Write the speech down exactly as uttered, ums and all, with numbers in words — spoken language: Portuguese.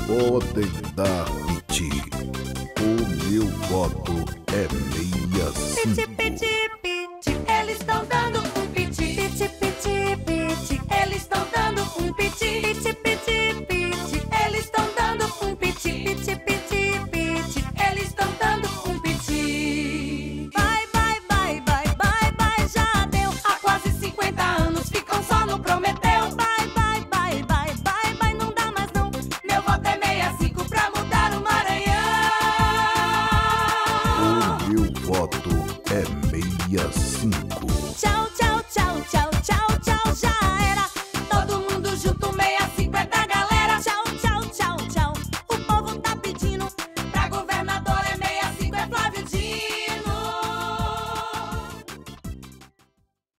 Podem dar piti. O meu voto é meia Piti, cinco. piti,